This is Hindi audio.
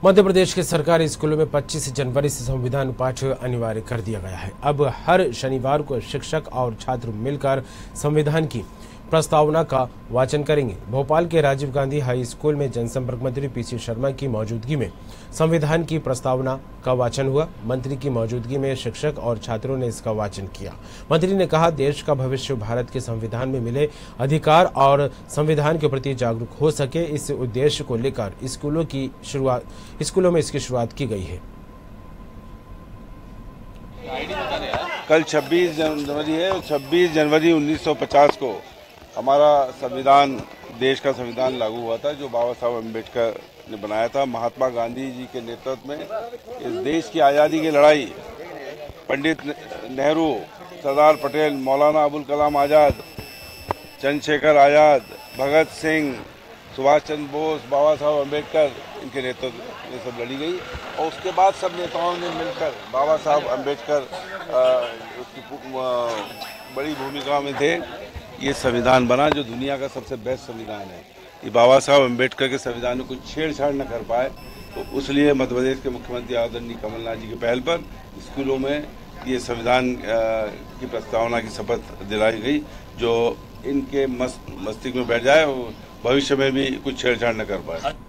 मध्य प्रदेश के सरकारी स्कूलों में 25 जनवरी से संविधान पाठ अनिवार्य कर दिया गया है। अब हर शनिवार को शिक्षक और छात्र मिलकर संविधान की प्रस्तावना का वाचन करेंगे। भोपाल के राजीव गांधी हाई स्कूल में जनसंपर्क मंत्री पीसी शर्मा की मौजूदगी में संविधान की प्रस्तावना का वाचन हुआ। मंत्री की मौजूदगी में शिक्षक और छात्रों ने इसका वाचन किया। मंत्री ने कहा, देश का भविष्य भारत के संविधान में मिले अधिकार और संविधान के प्रति जागरूक हो सके, इस उद्देश्य को लेकर स्कूलों में इसकी शुरुआत की गई है। कल 26 जनवरी है। 26 जनवरी 1950 को हमारा संविधान, देश का संविधान लागू हुआ था, जो बाबा साहब अम्बेडकर ने बनाया था। महात्मा गांधी जी के नेतृत्व में इस देश की आज़ादी की लड़ाई पंडित नेहरू, सरदार पटेल, मौलाना अबुल कलाम आज़ाद, चंद्रशेखर आज़ाद, भगत सिंह, सुभाष चंद्र बोस, बाबा साहब अम्बेडकर, इनके नेतृत्व में सब लड़ी गई। और उसके बाद सब नेताओं ने मिलकर, बाबा साहब अम्बेडकर उसकी बड़ी भूमिका में थे, ये संविधान बना जो दुनिया का सबसे बेस्ट संविधान है। ये बाबा साहब अम्बेडकर के संविधान में कुछ छेड़छाड़ न कर पाए, तो उसलिए मध्य प्रदेश के मुख्यमंत्री आदरणीय कमलनाथ जी की पहल पर स्कूलों में ये संविधान की प्रस्तावना की शपथ दिलाई गई, जो इनके मस्तिष्क में बैठ जाए और भविष्य में भी कुछ छेड़छाड़ न कर पाए।